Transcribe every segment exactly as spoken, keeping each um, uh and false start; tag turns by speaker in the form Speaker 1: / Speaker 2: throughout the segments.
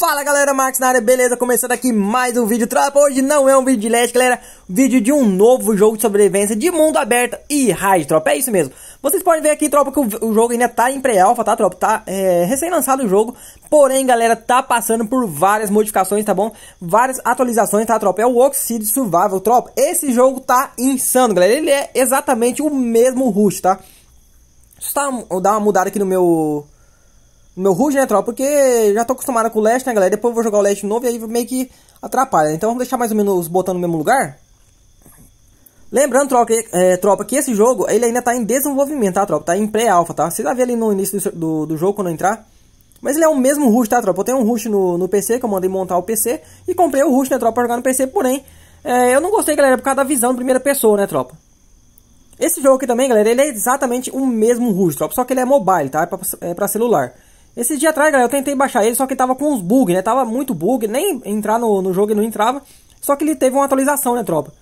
Speaker 1: Fala galera, Max na área, beleza? Começando aqui mais um vídeo, tropa. Hoje não é um vídeo de Leste, galera. Vídeo de um novo jogo de sobrevivência de mundo aberto e raid, tropa. É isso mesmo. Vocês podem ver aqui, tropa, que o, o jogo ainda tá em pré-alpha, tá, tropa? Tá é, recém-lançado o jogo. Porém, galera, tá passando por várias modificações, tá bom? Várias atualizações, tá, tropa? É o Oxide Survival, tropa. Esse jogo tá insano, galera. Ele é exatamente o mesmo Rush, tá? Deixa eu dar uma mudada aqui no meu... meu Rush, né, tropa? Porque já tô acostumado com o Leste, né, galera? Depois eu vou jogar o Leste novo e aí meio que atrapalha. Então vamos deixar mais ou menos botando no mesmo lugar. Lembrando, tropa, que, é, tropa, que esse jogo, ele ainda tá em desenvolvimento, tá, tropa? Tá em pré-alpha, tá? Você vai ver ali no início do, do, do jogo quando eu entrar. Mas ele é o mesmo Rush, tá, tropa? Eu tenho um Rush no, no P C, que eu mandei montar o P C. E comprei o Rush, né, tropa, pra jogar no P C. Porém, é, eu não gostei, galera, por causa da visão de primeira pessoa, né, tropa? Esse jogo aqui também, galera, ele é exatamente o mesmo Rush, tropa. Só que ele é mobile, tá? É pra, é pra celular. Esse dia atrás, galera, eu tentei baixar ele, só que tava com uns bugs, né? Tava muito bug, nem entrar no, no jogo ele não entrava. Só que ele teve uma atualização, né, tropa?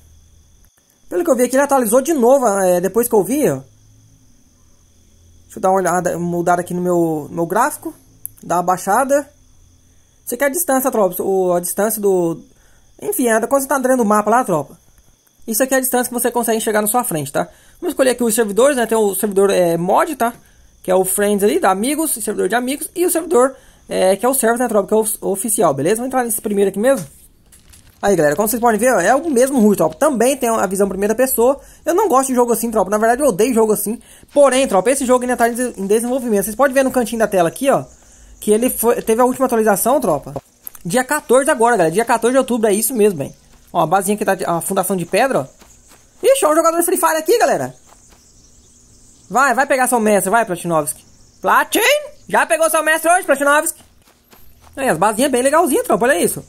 Speaker 1: Pelo que eu vi aqui, ele atualizou de novo, é, depois que eu vi, ó. Deixa eu dar uma olhada, mudar aqui no meu, no meu gráfico. Dar uma baixada. Isso aqui é a distância, tropa. O, a distância do... Enfim, é quando você tá andando no mapa lá, tropa. Isso aqui é a distância que você consegue enxergar na sua frente, tá? Vamos escolher aqui os servidores, né? Tem o servidor é, mod, tá? Que é o Friends ali, da amigos, servidor de amigos. E o servidor, é, que é o server, né, tropa? Que é o, o oficial, beleza? Vamos entrar nesse primeiro aqui mesmo. Aí, galera, como vocês podem ver, ó, é o mesmo Rush, tropa. Também tem a visão primeira pessoa. Eu não gosto de jogo assim, tropa. Na verdade, eu odeio jogo assim. Porém, tropa, esse jogo ainda tá em desenvolvimento. Vocês podem ver no cantinho da tela aqui, ó. Que ele foi, teve a última atualização, tropa. Dia quatorze agora, galera. Dia quatorze de outubro, é isso mesmo, bem. Ó, a basinha que tá, a fundação de pedra, ó. Ixi, ó, um jogador de Free Fire aqui, galera. Vai, vai pegar seu mestre, vai, Platinovski. Platin! Já pegou seu mestre hoje, Platinovski? Aí, as basinhas bem legalzinhas, tropa, olha isso.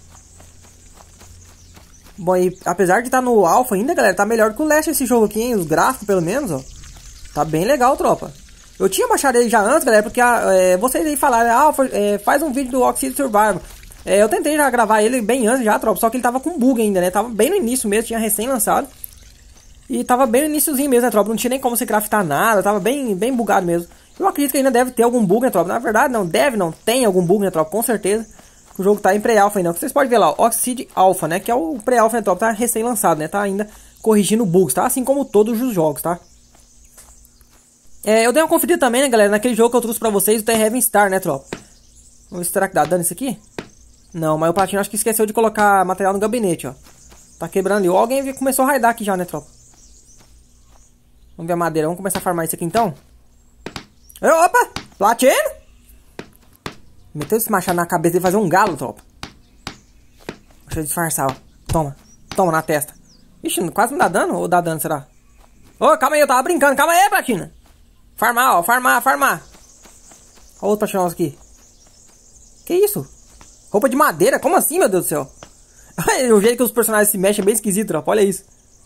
Speaker 1: Bom, e apesar de estar tá no alpha ainda, galera, tá melhor que o Leste esse jogo aqui, hein? Os gráficos, pelo menos, ó. Tá bem legal, tropa. Eu tinha baixado ele já antes, galera, porque é, vocês aí falaram, ah, é, faz um vídeo do Oxide Survival. É, eu tentei já gravar ele bem antes já, tropa, só que ele tava com bug ainda, né? Tava bem no início mesmo, tinha recém lançado. E tava bem no iniciozinho mesmo, né, tropa? Não tinha nem como você craftar nada, tava bem, bem bugado mesmo. Eu acredito que ainda deve ter algum bug, né, tropa? Na verdade, não deve, não tem algum bug, né, tropa? Com certeza. O jogo tá em pré-alpha ainda. Vocês podem ver lá, ó, Oxide Alpha, né? Que é o pré-alpha, né, tropa? Tá recém-lançado, né? Tá ainda corrigindo bugs, tá? Assim como todos os jogos, tá? É, eu dei uma conferida também, né, galera? Naquele jogo que eu trouxe pra vocês, o The Heaven Star, né, tropa? Vamos ver se será que dá dano isso aqui? Não, mas o Platino acho que esqueceu de colocar material no gabinete, ó. Tá quebrando ali. Ó, alguém começou a raidar aqui já, né, tropa? Vamos ver a madeira. Vamos começar a farmar isso aqui, então. Opa! Platino! Meteu esse machado na cabeça de fazer um galo, tropa. Deixa eu disfarçar, ó. Toma. Toma na testa. Ixi, quase não dá dano? Ou dá dano, será? Ô, calma aí, eu tava brincando. Calma aí, Platina. Farmar, ó. Farmar, farmar. Ó, outro Platino aqui. Que isso? Roupa de madeira? Como assim, meu Deus do céu? O jeito que os personagens se mexem é bem esquisito, tropa. Olha isso.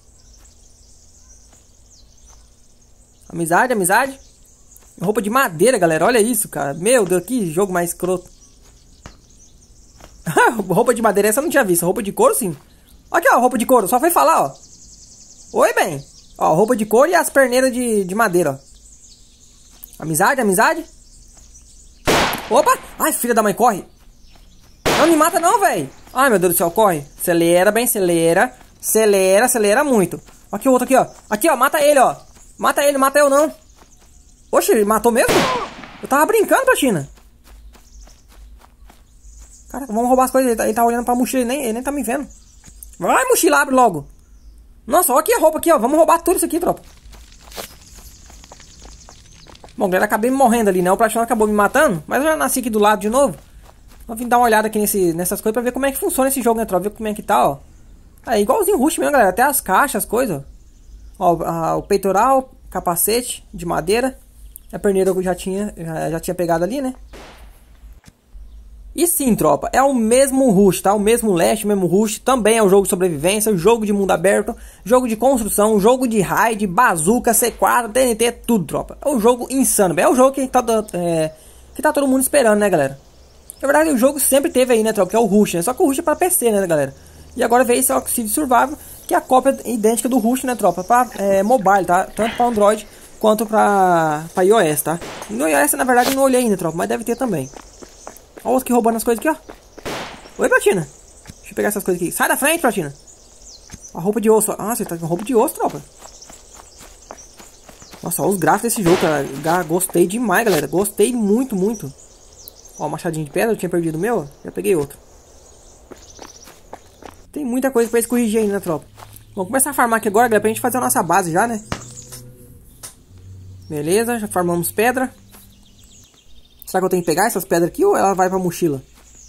Speaker 1: Amizade, amizade. Roupa de madeira, galera. Olha isso, cara. Meu Deus, que jogo mais escroto. Roupa de madeira, essa eu não tinha visto. Roupa de couro, sim. Aqui, ó, roupa de couro. Só foi falar, ó. Oi, bem. Ó, roupa de couro e as perneiras de, de madeira, ó. Amizade, amizade. Opa! Ai, filha da mãe, corre. Não me mata não, velho. Ai, meu Deus do céu, corre. Acelera, bem, acelera. Acelera, acelera muito. Aqui o outro aqui, ó. Aqui, ó, mata ele, ó. Mata ele, mata eu não. Oxe, ele matou mesmo? Eu tava brincando, Platina. Cara, vamos roubar as coisas. Ele tá, ele tá olhando pra mochila, ele nem, ele nem tá me vendo. Vai, mochila, abre logo. Nossa, olha aqui a roupa aqui, ó. Vamos roubar tudo isso aqui, tropa. Bom, galera, acabei morrendo ali, né? O Platina acabou me matando. Mas eu já nasci aqui do lado de novo. Vou vir dar uma olhada aqui nesse, nessas coisas pra ver como é que funciona esse jogo, né, tropa? Ver como é que tá, ó. É igualzinho Rush mesmo, galera. Até as caixas, as coisas, ó. Ó, a, o peitoral, capacete de madeira. A perneira eu já tinha, já, já tinha pegado ali, né? E sim, tropa, é o mesmo Rush, tá? O mesmo Leste, o mesmo Rush. Também é um jogo de sobrevivência, jogo de mundo aberto, jogo de construção, jogo de raid, bazuca, C quatro, T N T, tudo, tropa. É um jogo insano, é o jogo que tá, é, que tá todo mundo esperando, né, galera? Na verdade, o jogo sempre teve aí, né, tropa? Que é o Rush, né? Só que o Rush é pra P C, né, galera? E agora veio esse Oxide Survival, que é a cópia idêntica do Rush, né, tropa? Pra é, mobile, tá? Tanto pra Android quanto pra, pra iOS, tá? No iOS, na verdade, eu não olhei ainda, tropa, mas deve ter também. Ó o outro que roubando as coisas aqui, ó. Oi, Platina. Deixa eu pegar essas coisas aqui. Sai da frente, Platina. A roupa de osso. Ah, você tá com roupa de osso, tropa. Nossa, olha os gráficos desse jogo, cara. Gostei demais, galera. Gostei muito, muito. Ó, machadinho de pedra. Eu tinha perdido o meu. Já peguei outro. Tem muita coisa pra eles corrigir ainda, né, tropa? Vamos começar a farmar aqui agora, galera, pra gente fazer a nossa base já, né? Beleza, já farmamos pedra. Será que eu tenho que pegar essas pedras aqui ou ela vai pra mochila?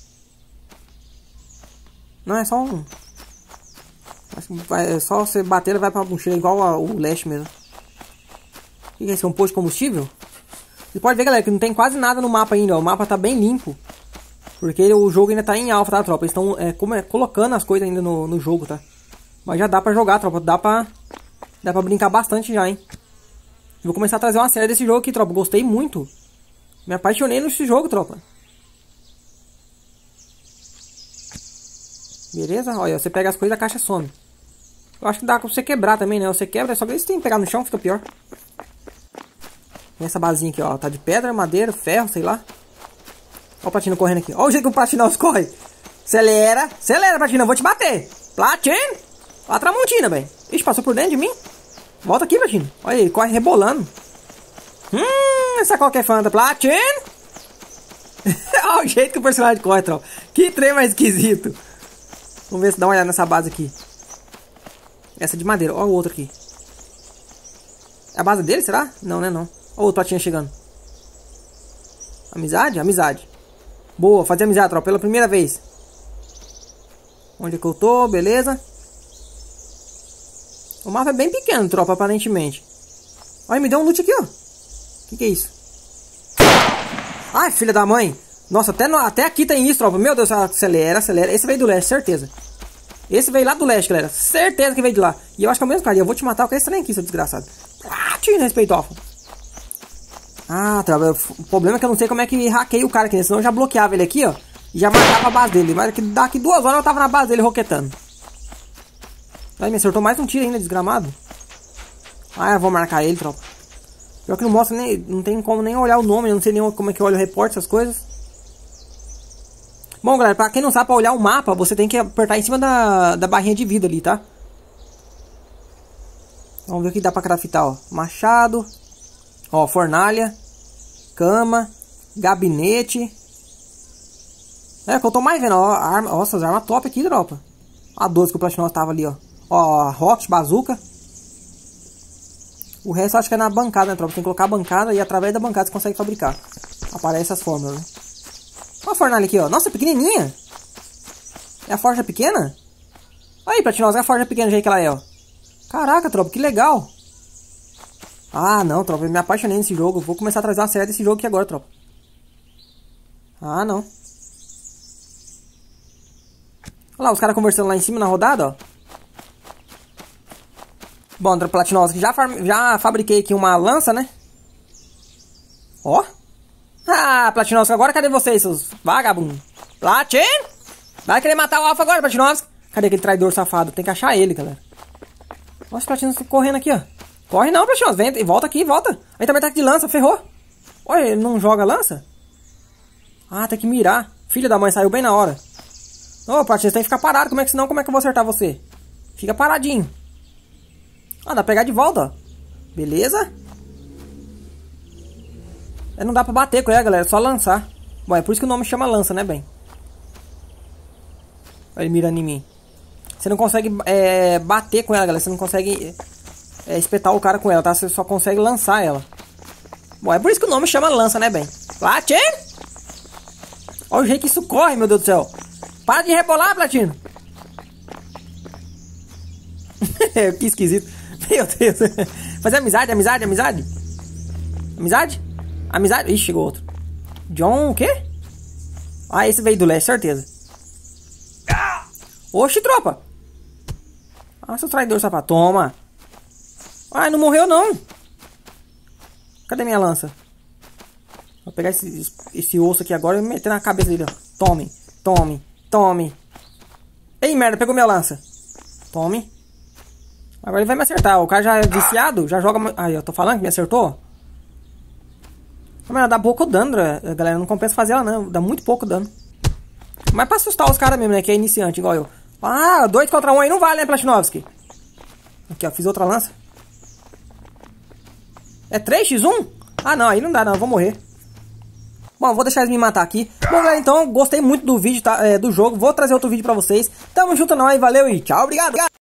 Speaker 1: Não, é só um... Acho que vai, é só você bater, ele vai pra mochila, igual a, o leste mesmo. O que é esse? É um posto de combustível? Você pode ver, galera, que não tem quase nada no mapa ainda, ó. O mapa tá bem limpo. Porque o jogo ainda tá em alfa, tá, tropa? Eles estão é, como é, colocando as coisas ainda no, no jogo, tá? Mas já dá pra jogar, tropa. Dá pra, dá pra brincar bastante já, hein? Vou começar a trazer uma série desse jogo aqui, tropa. Gostei muito. Me apaixonei nesse jogo, tropa. Beleza? Olha, você pega as coisas e a caixa some. Eu acho que dá pra você quebrar também, né? Você quebra, só que se tem que pegar no chão, fica pior. Essa basinha aqui, ó. Tá de pedra, madeira, ferro, sei lá. Ó o Platina correndo aqui. Ó o jeito que o Platina corre. Acelera. Acelera, Platina. Eu vou te bater. Platina. Ó a Tramontina, velho. Ixi, passou por dentro de mim. Volta aqui, Platina. Olha ele, corre rebolando. Hum, essa qualquer fanta. Platina. Olha o jeito que o personagem corre, tropa. Que trem mais esquisito. Vamos ver se dá uma olhada nessa base aqui. Essa de madeira. Olha o outro aqui. É a base dele, será? Não, né, não. Olha o outro Platina chegando. Amizade? Amizade. Boa, fazer amizade, tropa, pela primeira vez. Onde é que eu tô? Beleza. O mapa é bem pequeno, tropa, aparentemente. Olha, me deu um loot aqui, ó. O que que é isso? Ai, filha da mãe. Nossa, até, no, até aqui tem isso, tropa. Meu Deus, acelera, acelera. Esse veio do leste, certeza. Esse veio lá do leste, galera. Certeza que veio de lá. E eu acho que é o mesmo cara. E eu vou te matar com esse trem aqui, seu desgraçado. Ah, tira respeito, ó. Ah, tropa. O problema é que eu não sei como é que hackeia o cara aqui, né? Senão eu já bloqueava ele aqui, ó. E já marcava a base dele. Mas daqui duas horas eu tava na base dele roquetando. Aí me acertou mais um tiro ainda, desgramado. Ah, eu vou marcar ele, tropa. Pior que não mostra nem... Não tem como nem olhar o nome. Eu não sei nem como é que olha o repórter, essas coisas. Bom, galera, pra quem não sabe, pra olhar o mapa, você tem que apertar em cima da, da barrinha de vida ali, tá? Vamos ver o que dá pra craftar, ó. Machado. Ó, fornalha. Cama. Gabinete. É, que eu tô mais vendo, ó. Arma, nossa, as armas top aqui, tropa. A doze que o Platinoso tava ali, ó. Ó, rocket, bazuca. O resto eu acho que é na bancada, né, tropa? Tem que colocar a bancada e através da bancada você consegue fabricar. Aparece as fórmulas, né? Olha a fornalha aqui, ó. Nossa, pequenininha. É a forja pequena? Aí, Platinosa, é a forja pequena do jeito que ela é, ó. Caraca, tropa, que legal. Ah, não, tropa, eu me apaixonei nesse jogo. Vou começar a trazer uma série desse jogo aqui agora, tropa. Ah, não. Olha lá, os caras conversando lá em cima na rodada, ó. Bom, tropa Platinosa, já, já fabriquei aqui uma lança, né? Ó. Ah, Platinosa, agora cadê vocês, seus vagabundos? Platin! Vai querer matar o Alpha agora, Platinosa? Cadê aquele traidor safado? Tem que achar ele, galera. Nossa, o Platinosa tá correndo aqui, ó. Corre não, Platinosa. Vem, volta aqui, volta. Aí também tá aqui de lança, ferrou. Olha, ele não joga lança? Ah, tem que mirar. Filha da mãe, saiu bem na hora. Ô, Platinosa, tem que ficar parado. Como é que senão, como é que eu vou acertar você? Fica paradinho. Ah, dá pra pegar de volta, ó. Beleza? É, não dá pra bater com ela, galera. É só lançar. Bom, é por isso que o nome chama lança, né, bem? Olha ele mirando em mim. Você não consegue é, bater com ela, galera. Você não consegue é, espetar o cara com ela, tá? Você só consegue lançar ela. Bom, é por isso que o nome chama lança, né, bem? Platino! Olha o jeito que isso corre, meu Deus do céu. Para de rebolar, Platino. Que esquisito. Meu Deus. Fazer amizade, amizade, amizade. Amizade? Amizade? Ixi, chegou outro. John o quê? Ah, esse veio do leste, certeza. Oxi, tropa. Ah, seu traidor, safado. Toma. Ah, não morreu, não. Cadê minha lança? Vou pegar esse, esse osso aqui agora e meter na cabeça dele, ó. Tome, tome, tome. Ei, merda, pegou minha lança. Tome. Agora ele vai me acertar. O cara já é viciado, já joga... Aí, eu tô falando que me acertou. Mas ela dá pouco dano, galera. Não compensa fazer ela, não. Dá muito pouco dano. Mas pra assustar os caras mesmo, né? Que é iniciante, igual eu. Ah, dois contra um aí não vale, né, Platinovski? Aqui, ó. Fiz outra lança. É três por um? Ah, não. Aí não dá, não. Eu vou morrer. Bom, vou deixar eles me matar aqui. Bom, galera, então, gostei muito do vídeo, tá? É, do jogo. Vou trazer outro vídeo pra vocês. Tamo junto, nós. Valeu e tchau. Obrigado.